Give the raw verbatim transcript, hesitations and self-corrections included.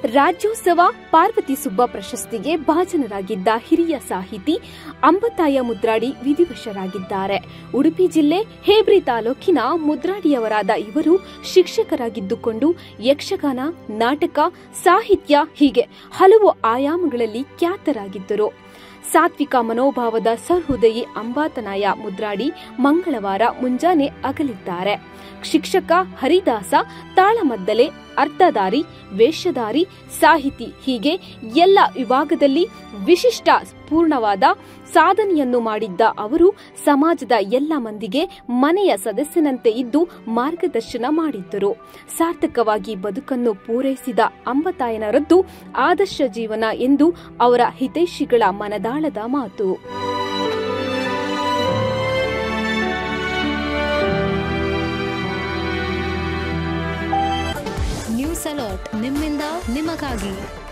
ರಾಜ್ಯೋತ್ಸವ ಪಾರ್ವತಿ ಸುಬ್ಬ ಪ್ರಶಸ್ತಿಗೆ ಭಾಜನರಾಗಿದ್ದ ಹಿರಿಯ ಸಾಹಿತಿ ಅಂಬತಾಯ ಮುದ್ರಾಡಿ ವಿಧಿವಶರಾಗಿದ್ದಾರೆ. ಉಡುಪಿ ಜಿಲ್ಲೆ ಹೇಬ್ರಿ ತಾಲೂಕಿನ ಮುದ್ರಾಡಿಯವರಾದ ಇವರು ಶಿಕ್ಷಕರಾಗಿದ್ದುಕೊಂಡು ಯಕ್ಷಗಾನ, ನಾಟಕ, ಸಾಹಿತ್ಯ ಹೀಗೆ ಹಲವು ಆಯಾಮಗಳಲ್ಲಿ ಖ್ಯಾತರಾಗಿದ್ದರು. ಸಾತ್ವಿಕ ಮನೋಭಾವದ ಸಹೃದಯಿ ಅಂಬಾತನಾಯ ಮುದ್ರಾಡಿ ಮಂಗಳವಾರ ಮುಂಜಾನೆ ಅಗಲಿದ್ದಾರೆ. ಶಿಕ್ಷಕ, ಹರಿದಾಸ, ತಾಳಮದ್ದಲೆ, ಅರ್ಥಧಾರಿ, ವೇಷಧಾರಿ, ಸಾಹಿತಿ ಹೀಗೆ ಎಲ್ಲ ವಿಭಾಗದಲ್ಲಿ ವಿಶಿಷ್ಟ ಪೂರ್ಣವಾದ ಸಾಧನೆಯನ್ನು ಮಾಡಿದ್ದ ಅವರು ಸಮಾಜದ ಎಲ್ಲ ಮಂದಿಗೆ ಮನೆಯ ಸದಸ್ಯನಂತೆ ಇದ್ದು ಮಾರ್ಗದರ್ಶನ ಮಾಡಿದ್ದರು. ಸಾರ್ಥಕವಾಗಿ ಬದುಕನ್ನು ಪೂರೈಸಿದ ಅಂಬತಾಯನರದ್ದು ಆದರ್ಶ ಜೀವನ ಎಂದು ಅವರ ಹಿತೈಷಿಗಳ ಮನದಾಳದ ಮಾತು. ನ್ಯೂಸ್ ಅಲರ್ಟ್ ನಿಮ್ಮಿಂದ ನಿಮಗಾಗಿ.